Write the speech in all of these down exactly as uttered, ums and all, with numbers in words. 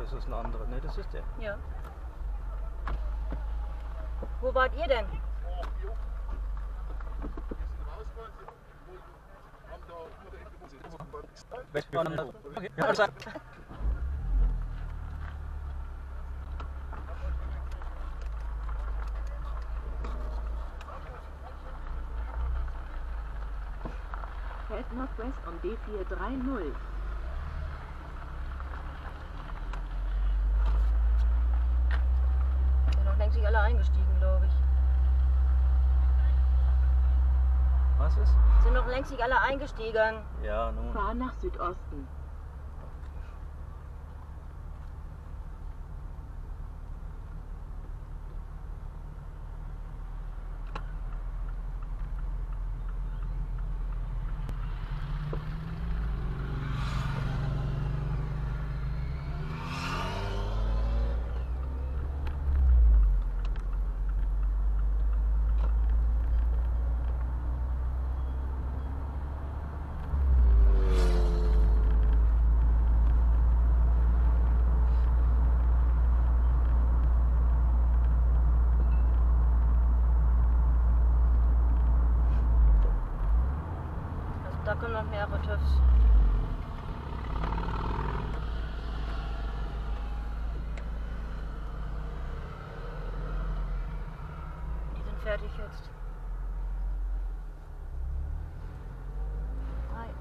das ist ein anderer. Ne, das ist der. Ja. Wo wart ihr denn? Head northwest on B vier drei null. Sind noch längst nicht alle eingestiegen, glaube ich. Was ist? Sind noch längst nicht alle eingestiegen. Ja, nun. Fahr nach Südosten. Da kommen noch mehrere TÜVs. Die sind fertig jetzt. Hi.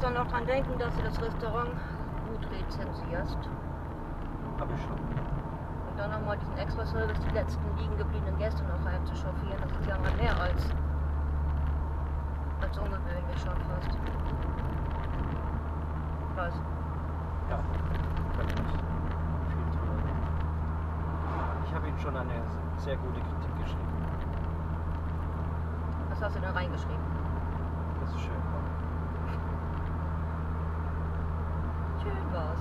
dann noch dran denken, dass du das Restaurant gut rezensierst. Hab ich schon. Und dann nochmal diesen Extra-Service, die letzten liegen gebliebenen Gäste noch heimzuchauffieren. Das ist ja mal mehr als, als ungewöhnlich schon fast. Was? Ja, kann ich nicht viel drüber reden. Ich habe Ihnen schon eine sehr gute Kritik geschrieben. Was hast du denn reingeschrieben? Das ist schön. Schön war's.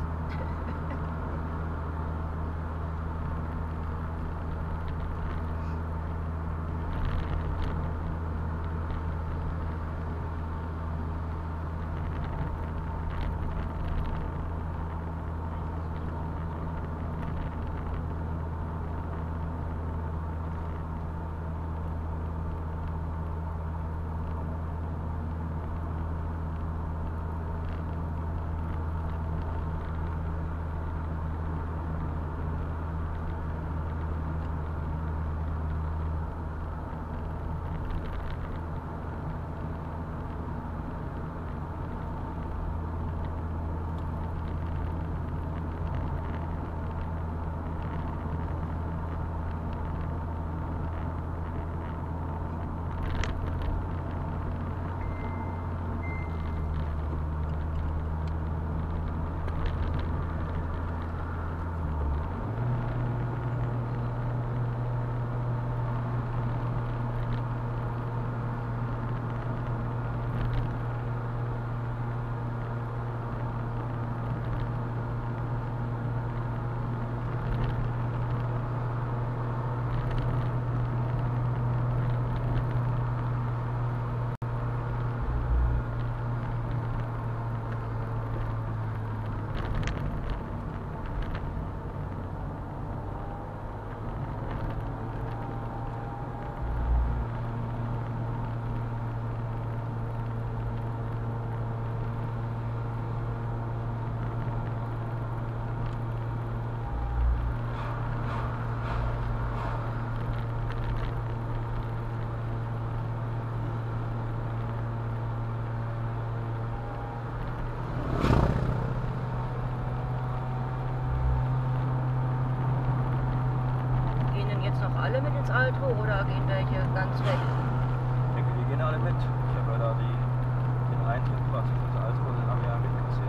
Alle mit ins Altro oder gehen welche ganz weg? Ich denke, die gehen alle mit. Ich habe ja da die, den Eintritt quasi für das Altro, den haben wir ja mitkassiert.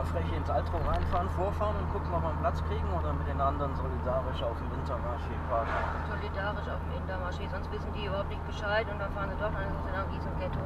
wir frech ins Altro reinfahren, vorfahren und gucken, ob wir einen Platz kriegen oder mit den anderen solidarisch auf dem Wintermarché parken? Solidarisch auf dem Intermarché, sonst wissen die überhaupt nicht Bescheid und dann fahren sie doch, dann ist es in einem riesen Ghetto.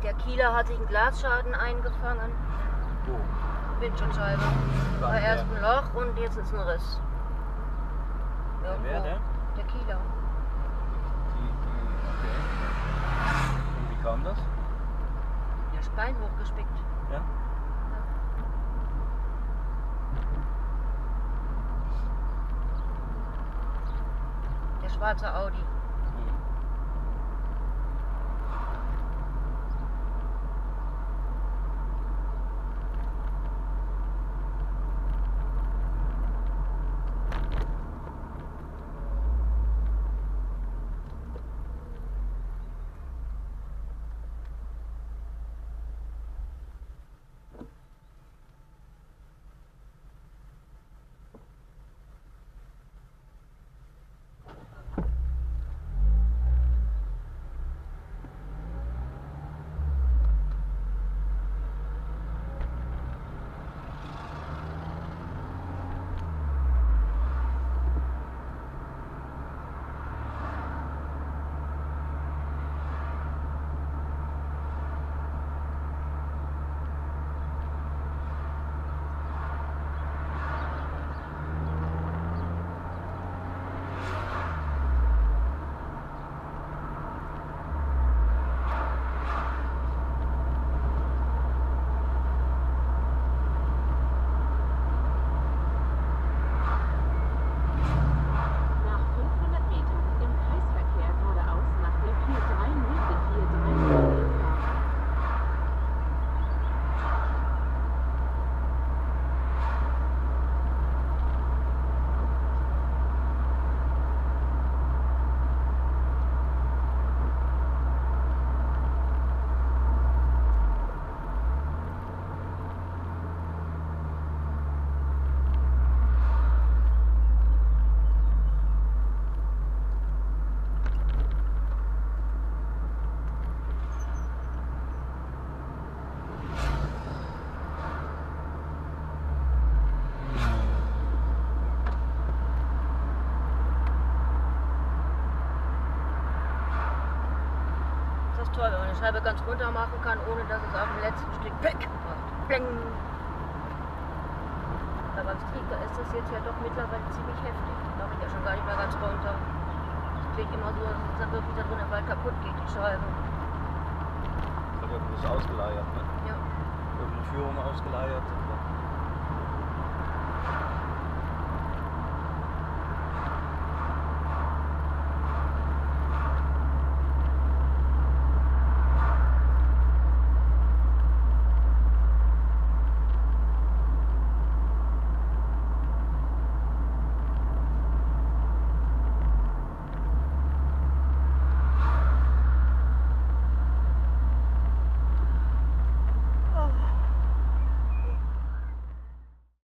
Der Kieler hat sich einen Glasschaden eingefangen. Wo? Windschutzscheibe. Wann War der? erst ein Loch und jetzt ist ein Riss. Wer, wer, der? Der Kieler. Die, die, okay. Und wie kam das? Der Spein hochgespickt. Ja? Der schwarze Audi. Toll, wenn man die Scheibe ganz runter machen kann, ohne dass es auf dem letzten Stück weg macht. Bling. Aber beim Streaker ist das jetzt ja doch mittlerweile ziemlich heftig. Da mache ich ja schon gar nicht mehr ganz runter. Das klingt immer so, als es dann wirklich da drin bald kaputt geht, die Scheibe. Ich glaube, du bist ausgeleiert, ne? Ja. Irgendeine Führung ausgeleiert.